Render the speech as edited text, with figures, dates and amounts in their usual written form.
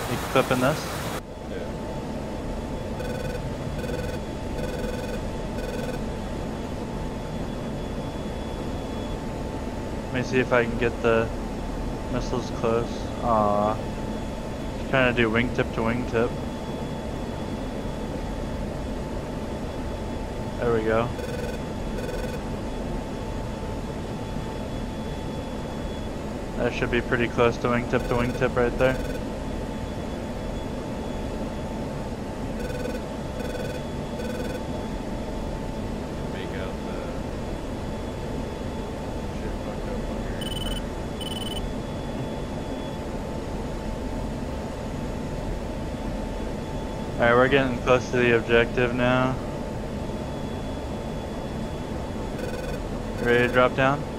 You clipping this? Yeah. Let me see if I can get the missiles close. Trying to do wingtip to wingtip. There we go. That should be pretty close to wingtip right there. Make out the shit fucked up on here. Alright, we're getting close to the objective now. You ready to drop down?